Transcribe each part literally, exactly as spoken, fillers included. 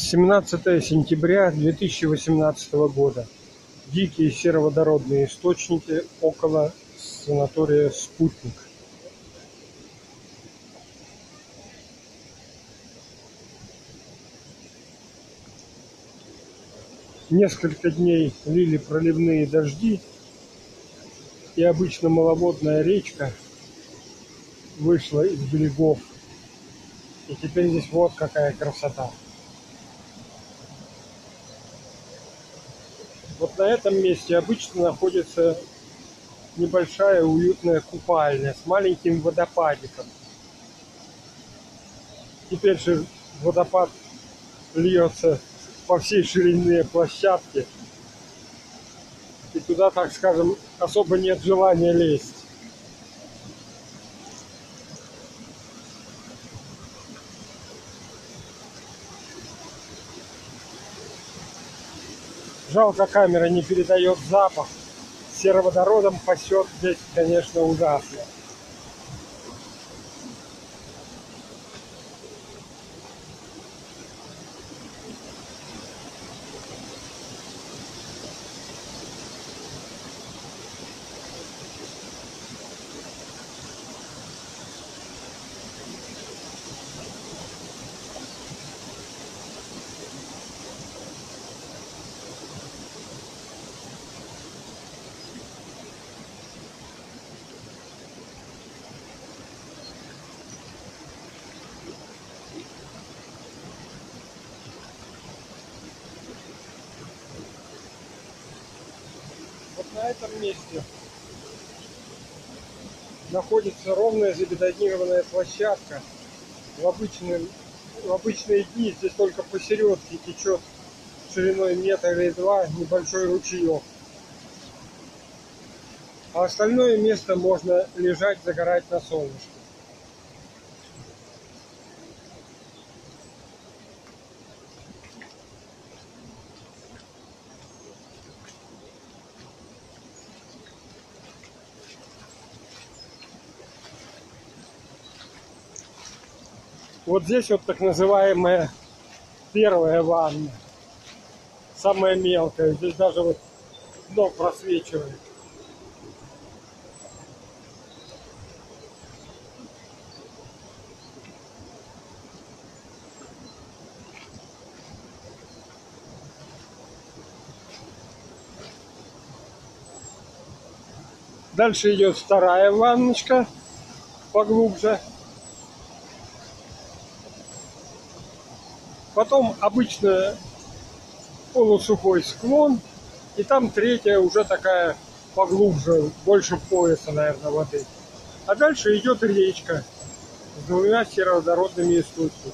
семнадцатое сентября две тысячи восемнадцатого года. Дикие сероводородные источники около санатория «Спутник». Несколько дней лили проливные дожди, и обычно маловодная речка вышла из берегов. И теперь здесь вот какая красота. Вот на этом месте обычно находится небольшая уютная купальня с маленьким водопадиком. Теперь же водопад льется по всей ширине площадки, и туда, так скажем, особо нет желания лезть. Жалко, камера не передает запах. Сероводородом пасет здесь, конечно, ужасно. Вот на этом месте находится ровная забетонированная площадка. В обычные, в обычные дни здесь только посередке течет шириной метр или два небольшой ручеек. А остальное место можно лежать, загорать на солнышке. Вот здесь вот так называемая первая ванна. Самая мелкая. Здесь даже вот дно просвечивает. Дальше идет вторая ванночка поглубже. Потом обычно полусухой склон. И там третья уже такая поглубже, больше пояса, наверное, воды. А дальше идет речка с двумя сероводородными источниками.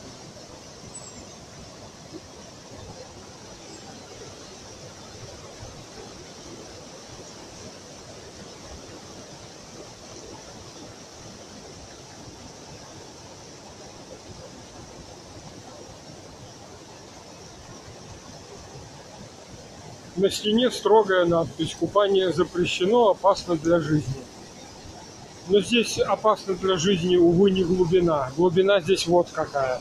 На стене строгая надпись: «Купание запрещено, опасно для жизни». Но здесь опасно для жизни, увы, не глубина. Глубина здесь вот какая.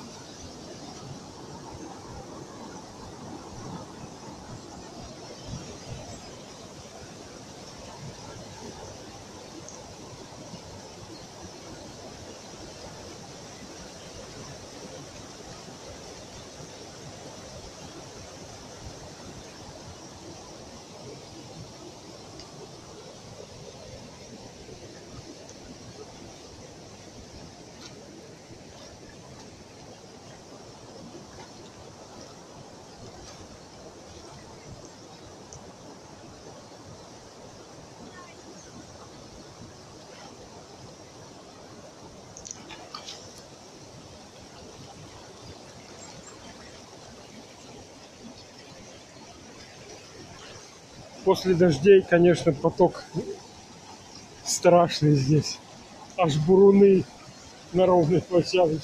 После дождей, конечно, поток страшный здесь. Аж буруны на ровной площадке.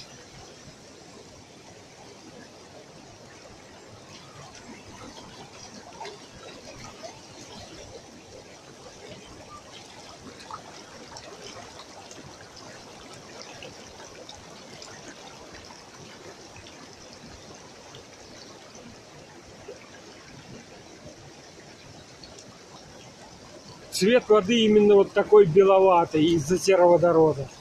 цвет воды именно вот такой беловатый из-за сероводорода.